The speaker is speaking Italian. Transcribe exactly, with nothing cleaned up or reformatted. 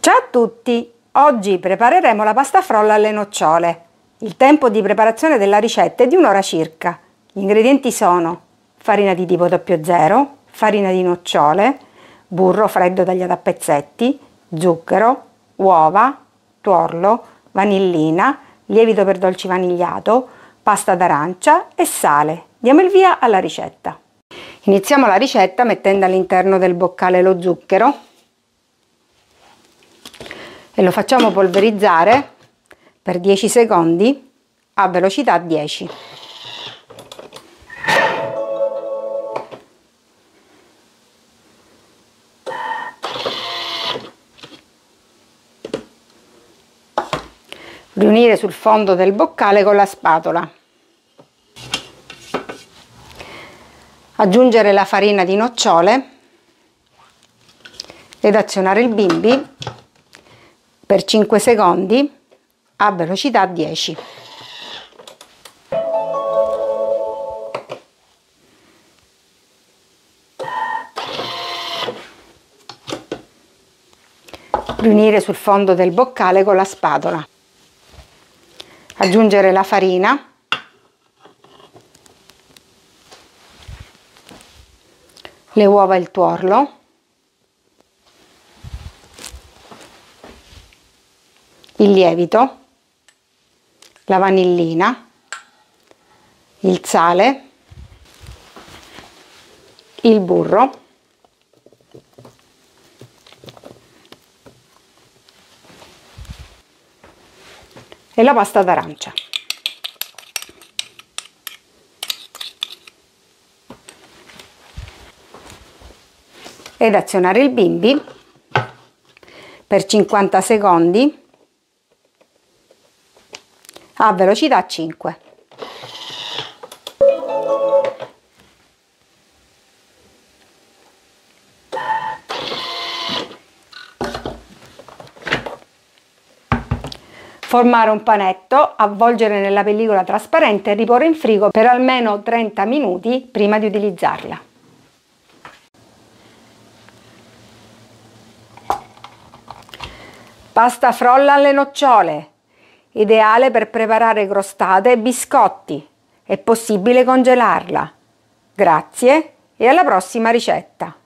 Ciao a tutti! Oggi prepareremo la pasta frolla alle nocciole. Il tempo di preparazione della ricetta è di un'ora circa. Gli ingredienti sono farina di tipo zero zero, farina di nocciole, burro freddo tagliato a pezzetti, zucchero, uova, tuorlo, vanillina, lievito per dolci vanigliato, pasta d'arancia e sale. Diamo il via alla ricetta. Iniziamo la ricetta mettendo all'interno del boccale lo zucchero e lo facciamo polverizzare per dieci secondi a velocità dieci. Riunire sul fondo del boccale con la spatola. Aggiungere la farina di nocciole ed azionare il bimbi per cinque secondi a velocità dieci. Riunire sul fondo del boccale con la spatola. Aggiungere la farina, le uova e il tuorlo, il lievito, la vanillina, il sale, il burro e la pasta d'arancia. Ed azionare il bimbi per cinquanta secondi a velocità cinque. Formare un panetto, avvolgere nella pellicola trasparente e riporre in frigo per almeno trenta minuti prima di utilizzarla. Pasta frolla alle nocciole, ideale per preparare crostate e biscotti. È possibile congelarla. Grazie e alla prossima ricetta!